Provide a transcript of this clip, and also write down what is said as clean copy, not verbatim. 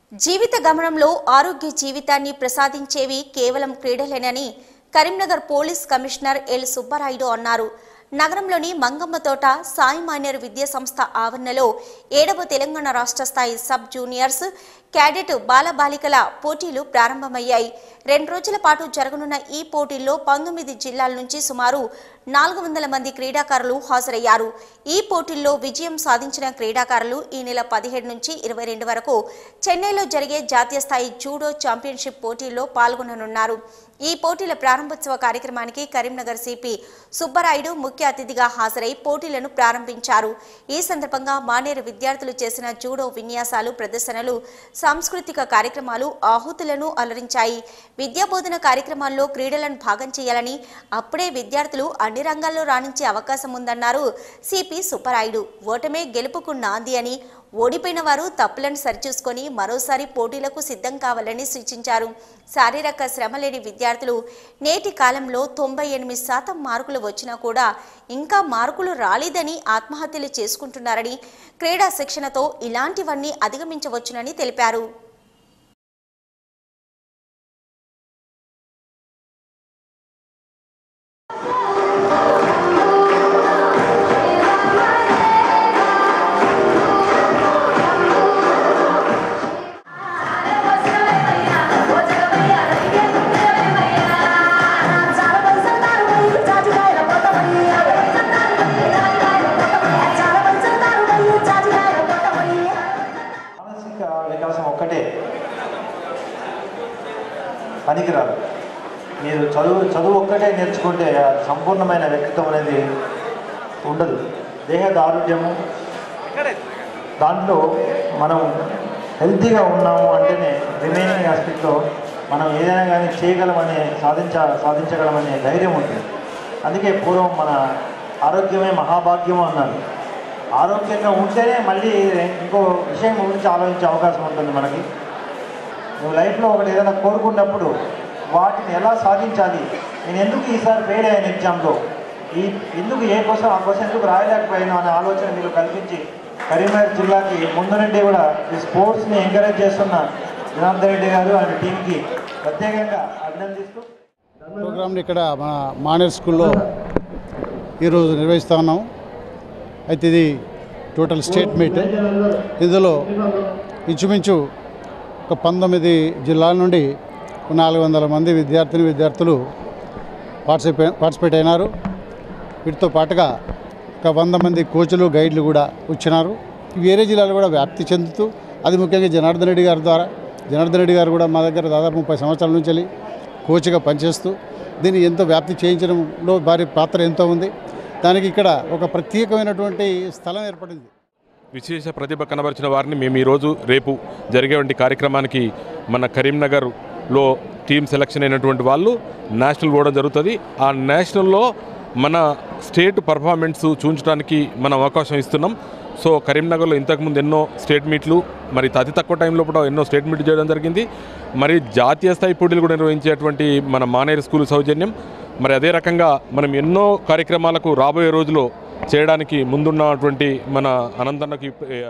జీవిత గమనంలో ఆరోగ్య జీవితాన్ని ప్రసాదించేవి కేవలం క్రీడలేనని Karimnagar police commissioner L Subbarayudu అన్నారు. నగరంలోని మంగమ్మతోట సాయి మైనర్ విద్యా సంస్థ ఆవరణలో 7వ తెలంగాణ రాష్ట్ర స్థాయి సబ్ జూనియర్స్ క్యాడెట్ బాలబాలికల పోటీలు ప్రారంభమయ్యాయి. 2 రోజుల పాటు జరగనున్న ఈ పోటీల్లో 19 జిల్లాల నుంచి సుమారు 400 మంది క్రీడాకారులు హాజరయ్యారు. ఈ పోటీల్లో విజయం సాధించిన క్రీడాకారులు ఈ నెల 17 నుంచి 22 వరకు చెన్నైలో జరిగే జాతీయ స్థాయి జూడో ఛాంపియన్షిప్ పోటీల్లో పాల్గొననున్నారు. ఈ పోటీల ప్రారంభోత్సవ కార్యక్రమానికి కరీంనగర్ సిపి సుబ్బరాయుడు ముఖ్య అతిథిగా హాజరై పోటీలను ప్రారంభించారు. ఈ సందర్భంగా మానేరు విద్యార్థులు చేసిన జూడో విన్యాసాలు, ప్రదర్శనలు, సాంస్కృతిక కార్యక్రమాలు ఆహుతులను అలరించాయి. విద్యాబోధన కార్యక్రమాల్లో క్రీడలను భాగం చేయాలని, అప్పుడే విద్యార్థులు అన్ని రంగాల్లో రాణించే అవకాశం ఉందన్నారు సిపి సుబ్బరాయుడు. ఓటమే గెలుపుకు నాంది అని, ఓడిపోయిన వారు తప్పులను సరిచూసుకొని మరోసారి పోటీలకు సిద్ధం కావాలని సూచించారు. శారీరక శ్రమ లేని విద్యార్థులు నేటి కాలంలో 98% మార్కులు వచ్చినా కూడా ఇంకా మార్కులు రాలేదని ఆత్మహత్యలు చేసుకుంటున్నారని, క్రీడా శిక్షణతో ఇలాంటివన్నీ అధిగమించవచ్చునని తెలిపారు. వికాసం ఒక్కటే పనికిరాదు. మీరు చదువు ఒక్కటే నేర్చుకుంటే సంపూర్ణమైన వ్యక్తిత్వం అనేది ఉండదు. దేహ దారుఢ్యము, దాంట్లో మనం హెల్తీగా ఉన్నాము అంటేనే రిమైనింగ్ ఆస్పెక్ట్లో మనం ఏదైనా కానీ చేయగలమనే సాధించగలమనే ధైర్యం ఉంటుంది. అందుకే పూర్వం మన ఆరోగ్యమే మహాభాగ్యము అన్నారు. ఆరోగ్యంగా ఉంటేనే మళ్ళీ ఇంకో విషయం గురించి ఆలోచించే అవకాశం ఉంటుంది మనకి. నువ్వు లైఫ్లో ఒకటి ఏదైనా కోరుకున్నప్పుడు వాటిని ఎలా సాధించాలి, నేను ఎందుకు ఈసారి ఫెయిల్ అయ్యాను ఎగ్జామ్లో, ఎందుకు ఏ కోసం ఆ కోసం ఎందుకు రాయలేకపోయాను అనే ఆలోచన మీరు కల్పించి కరీంనగర్ జిల్లాకి ముందు నుండి కూడా ఈ స్పోర్ట్స్ని ఎంకరేజ్ చేస్తున్న జనార్దన్ రెడ్డి గారు ఆయన టీంకి ప్రత్యేకంగా అభినందిస్తూ ప్రోగ్రామ్ని ఇక్కడ మన మానేర్ స్కూల్లో ఈరోజు నిర్వహిస్తూ ఉన్నాం. అయితే ఇది టోటల్ స్టేట్ మీట్. ఇందులో ఇంచుమించు ఒక 19 జిల్లాల నుండి 400 మంది విద్యార్థులు పార్టిసిపేట్ అయినారు. వీటితో పాటుగా ఒక 100 మంది కోచ్లు, గైడ్లు కూడా వచ్చినారు. వేరే జిల్లాలు కూడా వ్యాప్తి చెందుతూ, అది ముఖ్యంగా జనార్దన్ రెడ్డి గారు కూడా మా దగ్గర దాదాపు 30 సంవత్సరాల నుంచి వెళ్ళి కోచ్గా పనిచేస్తూ దీన్ని ఎంతో వ్యాప్తి చేయించడంలో వారి పాత్ర ఎంతో ఉంది. దానికి ఇక్కడ ఒక ప్రత్యేకమైనటువంటి స్థలం ఏర్పడింది. విశేష ప్రతిభ కనబరిచిన వారిని మేము ఈరోజు రేపు జరిగేటువంటి కార్యక్రమానికి మన కరీంనగర్లో టీం సెలక్షన్ అయినటువంటి వాళ్ళు నేషనల్ పోవడం జరుగుతుంది. ఆ నేషనల్లో మన స్టేట్ పర్ఫార్మెన్స్ చూపించడానికి మనం అవకాశం ఇస్తున్నాం. సో కరీంనగర్లో ఇంతకుముందు ఎన్నో స్టేట్ మీట్లు, మరి అతి తక్కువ టైంలో కూడా ఎన్నో స్టేట్ మీట్లు చేయడం జరిగింది. మరి జాతీయ స్థాయి పోటీలు కూడా నిర్వహించేటువంటి మన మానేరు స్కూల్ సౌజన్యం. మరి అదే రకంగా మనం ఎన్నో కార్యక్రమాలకు రాబోయే రోజుల్లో చేయడానికి ముందున్నటువంటి మన అనంతన్నకి